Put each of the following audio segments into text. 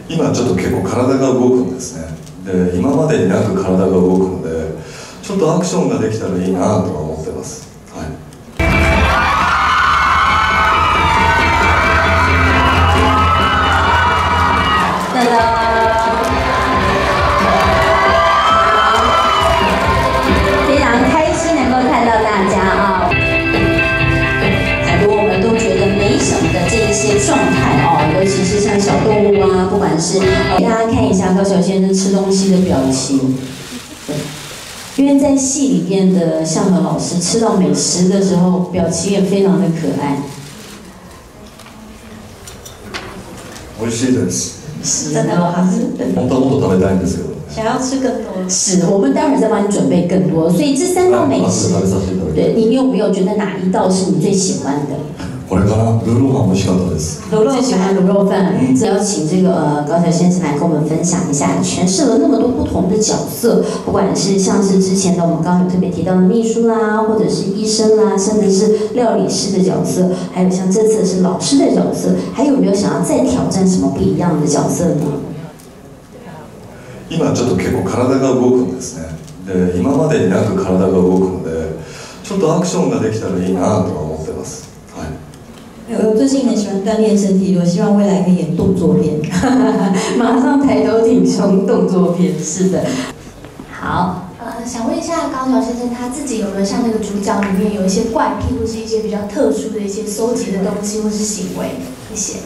今ちょっと結構体が動くんですね。で、今までになく体が動くので、ちょっとアクションができたらいいなとは思ってます。はい。 哒哒。非常开心能够看到大家啊，很多我们都觉得没什么的这一些状态哦，尤其是像小动物啊，不管是给大家看一下高桥先生吃东西的表情。因为在戏里边的向和老师吃到美食的时候，表情也非常的可爱。 美味しいです。 真的吗？ 本当はもっと食べたいんですけど。 想要吃更多。是，我们待会儿再帮你准备更多。所以这3道美食，对你有没有觉得哪一道是你最喜欢的？ これかな、卤肉飯美味しかったです。 最喜欢卤肉饭。邀请这个高桥先生来跟我们分享一下，诠释了那么多不同的角色，不管是像是之前的我们刚刚有特别提到的秘书啦，或者是医生啦，甚至是料理师的角色，还有像这次是老师的角色，还有没有想要再挑战什么不一样的角色呢？ 今ちょっと結構体が動くんですね。で、今までになく体が動くので、ちょっとアクションができたらいいなとは思ってます。はい。 我最近很喜欢锻炼身体，我希望未来可以演动作片。 马上抬头挺胸动作片，是的。好。 想问一下高桥先生，他自己有没有像那个主角里面有一些怪癖，或是一些比较特殊的一些收集的东西或是行为？谢谢。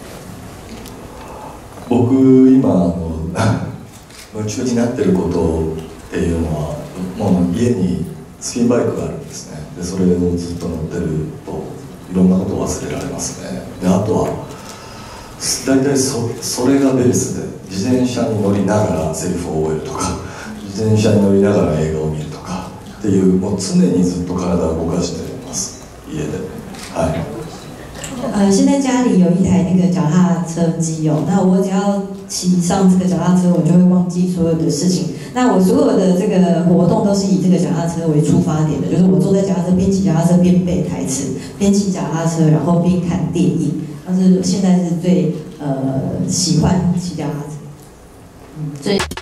僕今夢中になってることっていうのは、もう家にスピンバイクがあるんですね。で、それをずっと乗ってるといろんなことを忘れられますね。で、あとは大体それがベースで自転車に乗りながらセリフを覚えるとか、自転車に乗りながら映画を見るとかっていう、もう常にずっと体を動かしてます、家で。はい。 现在家里有一台那个脚踏车机哦，那我只要骑上这个脚踏车，我就会忘记所有的事情。那我所有的这个活动都是以这个脚踏车为出发点的，就是我坐在脚踏车边骑脚踏车边背台词，边骑脚踏车然后边看电影。但是现在是最喜欢骑脚踏车， 最。